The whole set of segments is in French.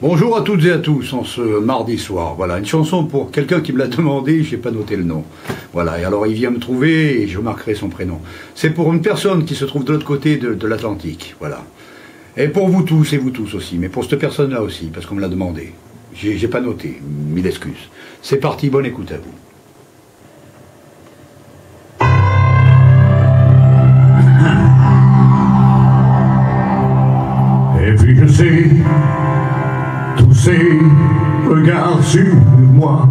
Bonjour à toutes et à tous en ce mardi soir. Voilà, une chanson pour quelqu'un qui me l'a demandé, j'ai pas noté le nom. Voilà, et alors il vient me trouver et je marquerai son prénom. C'est pour une personne qui se trouve de l'autre côté de l'Atlantique, voilà. Et pour vous tous et vous tous aussi, mais pour cette personne-là aussi, parce qu'on me l'a demandé. J'ai pas noté, mille excuses. C'est parti, bonne écoute à vous. Et puis je sais, tous ces regards sur moi.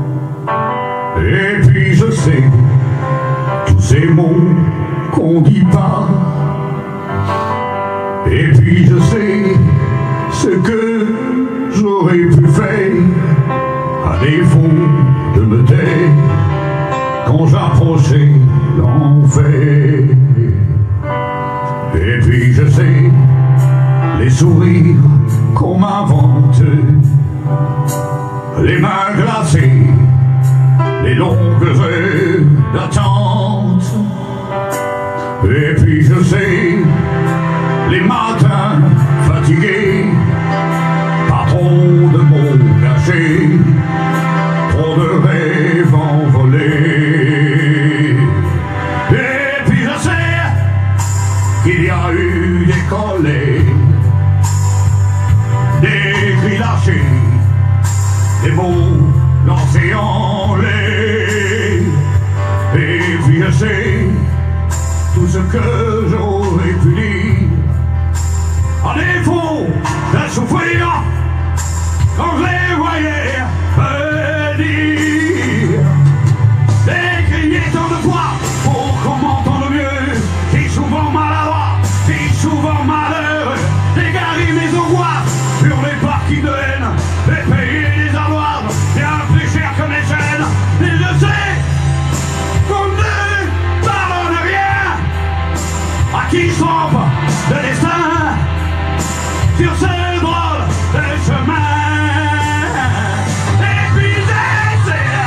Et puis je sais, tous ces mots qu'on dit pas. Et puis je sais, ce que j'aurais pu faire, à défaut de me taire, quand j'approchais l'enfer. Et puis je sais, les sourires qu'on m'invente, les mains glacées, les longues heures d'attente. Et puis je sais, les matins fatigués, pas trop de mots cachés, trop de rêves envolés. Et puis je sais qu'il y a eu des collègues, des cris lâchés, des mots lancés en l'air. Et puis je sais tout ce que j'aurais pu dire, à défaut de souffrir quand je les voyais venir. D'écrier tant de fois pour qu'on m'entende mieux, si souvent maladroit, si souvent malheureux, d'égarer mes angoisses sur les parties de haine, et payer des avoirs bien plus cher que mes chaînes. Et je sais qu'on ne pardonne rien à qui se trompe de destin sur ce drôle de chemin. Et puis j'essaie,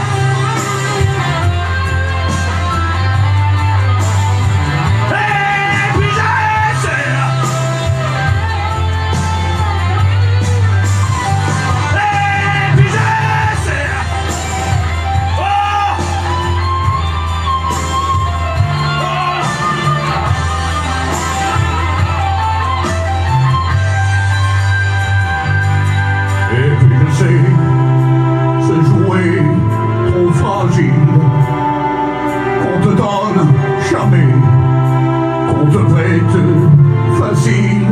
et puis j'essaie, et puis j'essaie. Oh, et puis je sais, ce jouet trop fragile qu'on te donne jamais, qu'on te prête facile.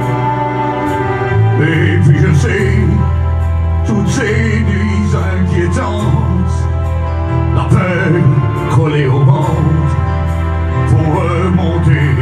Et puis je sais, toutes ces nuits inquiétantes, la peur collée au ventre pour remonter